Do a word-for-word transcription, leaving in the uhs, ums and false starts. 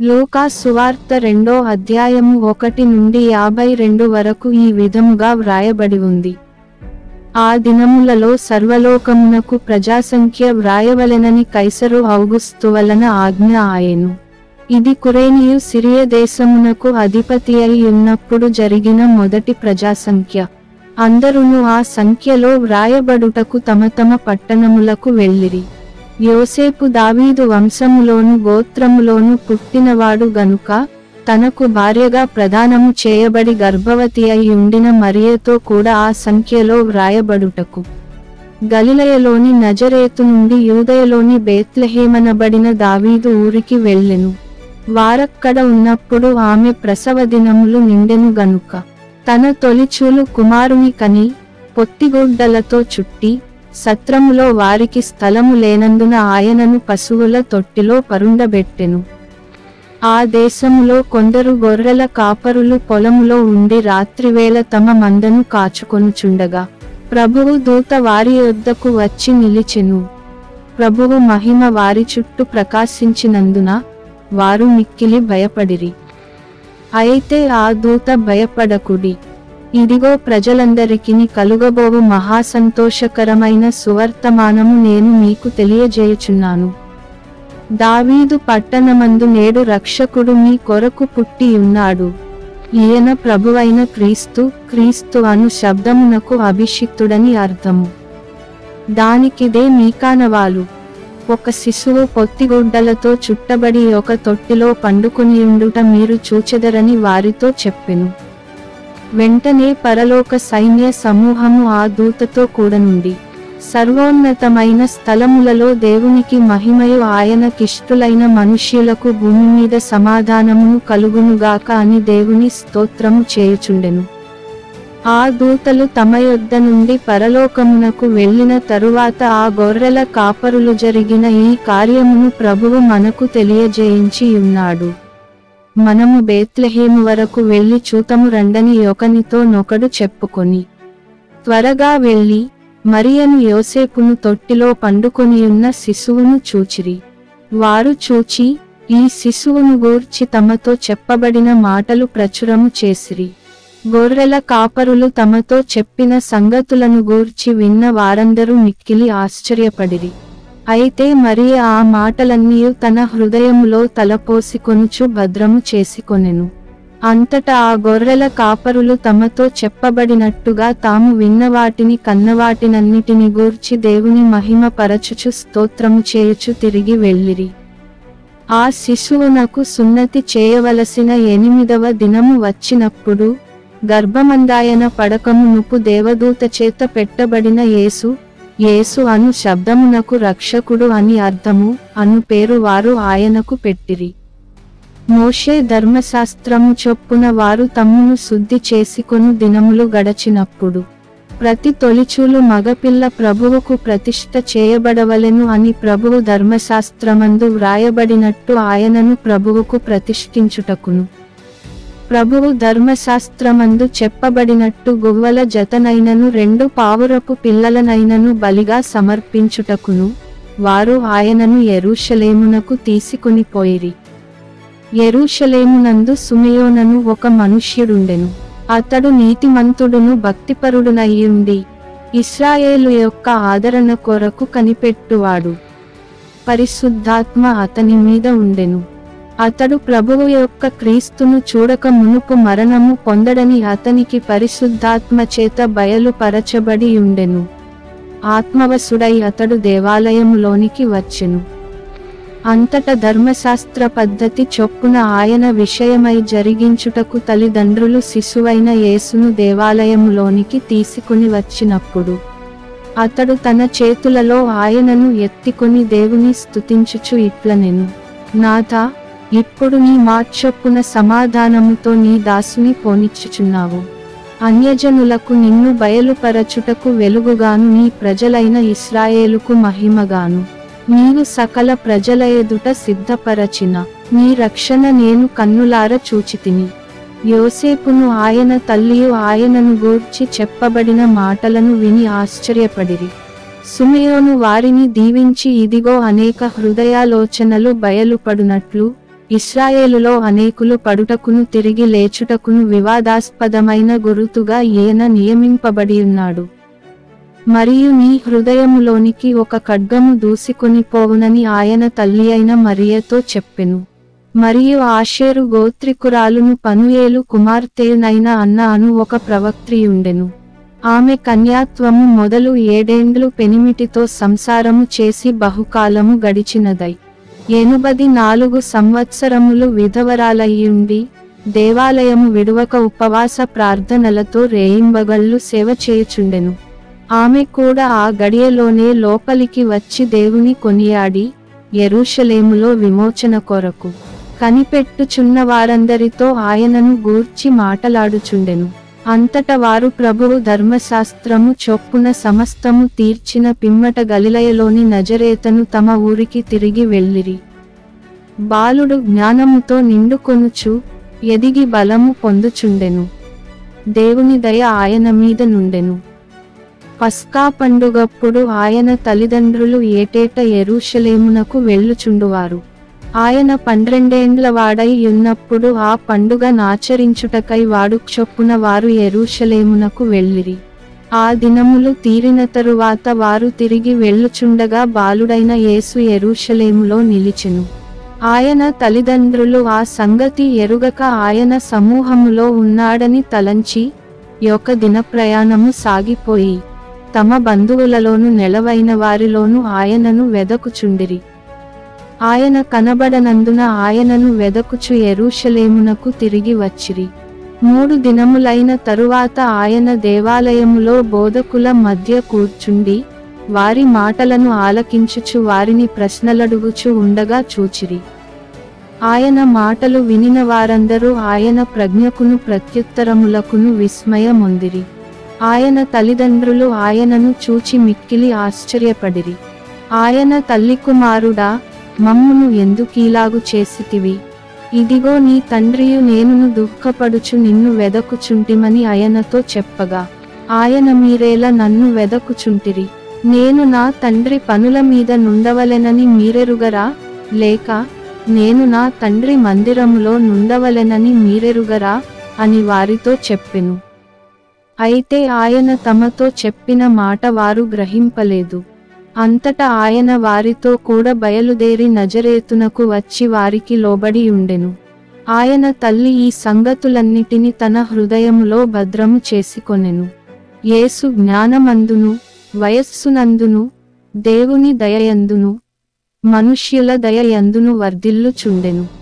లూకా సువార్త రెండో అధ్యాయము ఒకటి నుండి యాభై రెండు వరకు ఈ విధముగా వ్రాయబడి ఉంది. ఆ దినములలో సర్వలోకమునకు ప్రజాసంఖ్య వ్రాయవలెనని కైసరు ఔగుస్తు వలన ఆజ్ఞ ఆయెను. ఇది కురేనియు సిరియ దేశమునకు అధిపతి అయి ఉన్నప్పుడు జరిగిన మొదటి ప్రజాసంఖ్య. అందరును ఆ సంఖ్యలో వ్రాయబడుటకు తమ తమ పట్టణములకు వెళ్ళిరి. యోసేపు దావీదు వంశములోను గోత్రములోను పుట్టినవాడు గనుక తనకు భార్యగా ప్రదానము చేయబడి గర్భవతి అయి ఉండిన మరియతో కూడా ఆ సంఖ్యలో వ్రాయబడుటకు గలిలయలోని నజరేతు నుండి యూదయలోని బేత్లెహేమనబడిన దావీదు ఊరికి వెళ్ళెను. వారక్కడ ఉన్నప్పుడు ఆమె ప్రసవ దినములు నిండెను గనుక తన తొలిచూలు కుమారుని కని పొత్తిగుడ్డలతో చుట్టి సత్రములో వారికి స్థలము లేనందున ఆయనను పశువుల తొట్టిలో పరుండబెట్టెను. ఆ దేశములో కొందరు గొర్రెల కాపరులు పొలములో ఉండి రాత్రివేళ తమ మందను కాచుకొనుచుండగా ప్రభువు దూత వారి యొద్దకు వచ్చి నిలిచెను. ప్రభువు మహిమ వారి చుట్టూ ప్రకాశించినందున వారు మిక్కిలి భయపడిరి. అయితే ఆ దూత భయపడకుడి, ఇదిగో ప్రజలందరికిని కలుగబోవు మహాసంతోషకరమైన సువర్తమానము నేను మీకు తెలియజేయుచున్నాను. దావీదు పట్టణమందు నేడు రక్షకుడు మీ కొరకు పుట్టి ఉన్నాడు. ఈయన ప్రభువైన క్రీస్తు. క్రీస్తు అను శబ్దమునకు అభిషిక్తుడని అర్థము. దానికిదే మీకానవాలు. ఒక శిశువు పొత్తిగుడ్డలతో చుట్టబడి ఒక తొట్టిలో పండుకొనియుండుట మీరు చూచెదరని వారితో చెప్పెను. వెంటనే పరలోక సైన్య సమూహము ఆ దూతతో కూడనుండి సర్వోన్నతమైన స్థలములలో దేవునికి మహిమయు ఆయనకిష్టులైన మనుష్యులకు భూమి మీద సమాధానమును కలుగునుగాక అని దేవుని స్తోత్రము చేయుచుండెను. ఆ దూతలు తమ యొద్ద నుండి పరలోకమునకు వెళ్ళిన తరువాత ఆ గొర్రెల కాపరులు జరిగిన ఈ కార్యమును ప్రభువు మనకు తెలియజేయించి ఉన్నాడు. మనము బేత్లెహేము వరకు వెళ్ళి చూతము రండని ఒకనితో నొకడు చెప్పుకొని త్వరగా వెళ్ళి మరియను యోసేపును తొట్టిలో పండుకొనియున్న శిశువును చూచిరి. వారు చూచి ఈ శిశువును గూర్చి తమతో చెప్పబడిన మాటలు ప్రచురము చేసిరి. గొర్రెల కాపరులు తమతో చెప్పిన సంగతులను గూర్చి విన్న వారందరూ మిక్కిలి ఆశ్చర్యపడిరి. అయితే మరియ ఆ మాటలన్నీయు తన హృదయములో తలపోసికొనుచు భద్రము చేసుకొనెను. అంతటా ఆ గొర్రెల కాపరులు తమతో చెప్పబడినట్టుగా తాము విన్నవాటిని కన్నవాటినన్నిటిని గూర్చి దేవుని మహిమ పరచుచు స్తోత్రము చేయుచు తిరిగి వెళ్ళిరి. ఆ శిశువునకు సున్నతి చేయవలసిన ఎనిమిదవ దినము వచ్చినప్పుడు గర్భమందాయన పడకమునుపు దేవదూత చేత పెట్టబడిన యేసు, యేసు అను శబ్దమునకు రక్షకుడు అని అర్థము అను పేరు వారు ఆయనకు పెట్టిరి. మోషే ధర్మశాస్త్రము చొప్పున వారు తమ్మును శుద్ధి చేసుకొను దినములు గడచినప్పుడు ప్రతి తొలిచూలు మగపిల్ల ప్రభువుకు ప్రతిష్ఠ చేయబడవలెను అని ప్రభువు ధర్మశాస్త్రమందు వ్రాయబడినట్టు ఆయనను ప్రభువుకు ప్రతిష్ఠించుటకును ప్రభువు ధర్మశాస్త్రమందు చెప్పబడినట్టు గువ్వల జతనైనను రెండు పావురపు పిల్లలనైనను బలిగా సమర్పించుటకును వారు ఆయనను యెరూషలేమునకు తీసుకొని పోయిరి. యెరూషలేమునందు సుమయోనను ఒక మనుష్యుడుండెను. అతడు నీతిమంతుడును భక్తిపరుడునయ్యుండి ఇశ్రాయేలు యొక్క ఆదరణ కొరకు కనిపెట్టువాడు. పరిశుద్ధాత్మ అతని మీద ఉండెను. అతడు ప్రభువు యొక్క క్రీస్తును చూడక మునుపు మరణము పొందడని అతనికి పరిశుద్ధాత్మ చేత బయలుపరచబడి ఉండెను. ఆత్మవశుడై అతడు దేవాలయములోనికి వచ్చెను. అంతట ధర్మశాస్త్ర పద్ధతి చొప్పున ఆయన విషయమై జరిగించుటకు తల్లిదండ్రులు శిశువైన యేసును దేవాలయములోనికి తీసుకుని వచ్చినప్పుడు అతడు తన చేతులలో ఆయనను ఎత్తికొని దేవుని స్తుతించుచు ఇట్లనెను, నాథా, ఇప్పుడు నీ మాచొప్పున సమాధానముతో నీ దాసుని పోనిచ్చుచున్నావు. అన్యజనులకు నిన్ను బయలుపరచుటకు వెలుగుగాను నీ ప్రజలైన ఇశ్రాయేలుకు మహిమగాను నీవు సకల ప్రజల ఎదుట సిద్ధపరచిన నీ రక్షణ నేను కన్నులార చూచితిని. యోసేపును ఆయన తల్లియు ఆయనను గూర్చి చెప్పబడిన మాటలను విని ఆశ్చర్యపడిరి. సుమయోను వారిని దీవించి ఇదిగో అనేక హృదయాలోచనలు బయలుపడునట్లు ఇశ్రాయేలులో అనేకులు పడుటకును తిరిగి లేచుటకును వివాదాస్పదమైన గురుతుగా ఈయన నియమింపబడి ఉన్నాడు. మరియు నీ హృదయములోనికి ఒక ఖడ్గము దూసికొని పోవునని ఆయన తల్లి అయిన మరియతో చెప్పెను. మరియు ఆషేరు గోత్రికురాలును పనుయేలు కుమార్తెనైన అన్న అను ఒక ప్రవక్త్రియుండెను. ఆమె కన్యాత్వము మొదలు ఏడేండ్లు పెనిమిటితో సంసారము చేసి బహుకాలము గడిచినదై ఎనుబది నాలుగు సంవత్సరములు విధవరాలయ్యుండి దేవాలయము విడువక ఉపవాస ప్రార్థనలతో రేయింబగళ్ళు సేవ చేయుచుండెను. ఆమె కూడా ఆ గడియలోనే లోపలికి వచ్చి దేవుని కొనియాడి యెరూషలేములో విమోచన కొరకు కనిపెట్టుచున్న వారందరితో ఆయనను గూర్చి మాటలాడుచుండెను. అంతట వారు ప్రభువు ధర్మశాస్త్రము చొప్పున సమస్తము తీర్చిన పిమ్మట గలిలయలోని నజరేతను తమ ఊరికి తిరిగి వెళ్ళిరి. బాలుడు జ్ఞానముతో నిండుకొనుచు ఎదిగి బలము పొందుచుండెను. దేవుని దయ ఆయన మీద నుండెను. పస్కా పండుగప్పుడు ఆయన తల్లిదండ్రులు ఏటేట యెరూషలేమునకు వెళ్ళుచుండువారు. ఆయన పన్నెండేండ్ల వాడై ఉన్నప్పుడు ఆ పండుగ నాచరించుటకై వాడు చొప్పున వారు యెరూషలేమునకు వెళ్ళిరి. ఆ దినములు తీరిన తరువాత వారు తిరిగి వెళ్ళుచుండగా బాలుడైన యేసు యెరూషలేములో నిలిచెను. ఆయన తల్లిదండ్రులు ఆ సంగతి ఎరుగక ఆయన సమూహములో ఉన్నాడని తలంచి యొక్క దిన ప్రయాణము సాగిపోయి తమ బంధువులలోను నెలవైన వారిలోను ఆయనను వెదకుచుండిరి. ఆయన కనబడనందున ఆయనను వెదకుచు యెరూషలేమునకు తిరిగి వచ్చిరి. మూడు దినములైన తరువాత ఆయన దేవాలయములో బోధకుల మధ్య కూర్చుండి వారి మాటలను ఆలకించుచు వారిని ప్రశ్నలడుగుచు ఉండగా చూచిరి. ఆయన మాటలు వినిన వారందరూ ఆయన ప్రజ్ఞకును ప్రత్యుత్తరములకును విస్మయమొందిరి. ఆయన తల్లిదండ్రులు ఆయనను చూచి మిక్కిలి ఆశ్చర్యపడిరి. ఆయన తల్లి, కుమారుడా, మమ్మును ఎందుకీలాగు చేసితివి? ఇదిగో నీ తండ్రియు నేనును దుఃఖపడుచు నిన్ను వెదకుచుంటిమని ఆయనతో చెప్పగా ఆయన మీరేలా నన్ను వెదకుచుంటిరి? నేను నా తండ్రి పనుల మీద నుండవలెనని మీరెరుగరా? లేక నేను నా తండ్రి మందిరములో నుండవలెనని మీరెరుగరా అని వారితో చెప్పెను. అయితే ఆయన తమతో చెప్పిన మాట వారు గ్రహింపలేదు. అంతటా ఆయన వారితో కూడా బయలుదేరి నజరేతునకు వచ్చి వారికి లోబడి ఉండెను. ఆయన తల్లి ఈ సంగతులన్నిటిని తన హృదయములో భద్రము చేసుకొనెను. యేసు జ్ఞానమందును వయస్సునందును దేవుని దయయందును మనుష్యుల దయయందును వర్ధిల్లుచుండెను.